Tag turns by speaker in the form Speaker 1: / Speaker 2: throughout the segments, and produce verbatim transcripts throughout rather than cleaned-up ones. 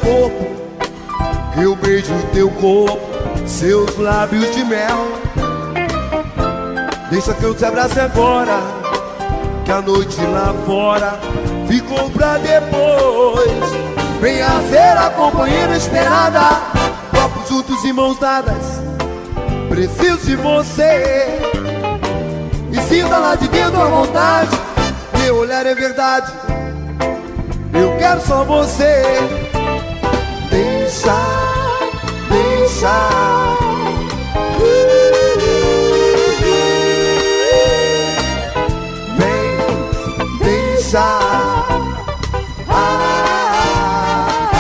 Speaker 1: corpo, eu beijo teu corpo, seus lábios de mel. Deixa que eu te abrace agora, que a noite lá fora ficou pra depois. Venha ser a companheira esperada, copos juntos e mãos dadas, preciso de você. E sinta lá de dentro a vontade, meu olhar é verdade, eu quero só você. Deixa, deixa, vem, deixa, ah,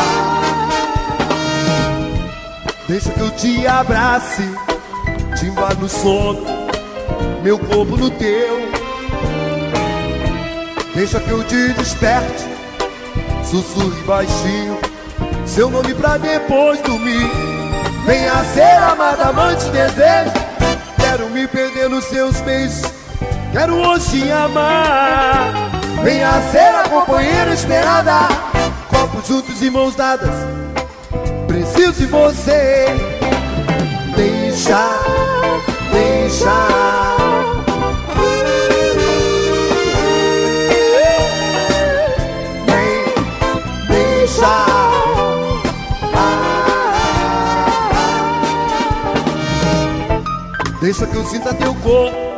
Speaker 1: deixa que eu te abrace, te embalo no sono, meu corpo no teu. Deixa que eu te desperte, sussurre baixinho seu nome pra depois dormir. Venha ser amada, amante, desejo. Quero me perder nos seus beijos, quero hoje amar. Venha ser a companheira esperada, copos juntos e mãos dadas, preciso de você. Deixa, deixa, vem, deixa, deixa que eu sinta teu corpo,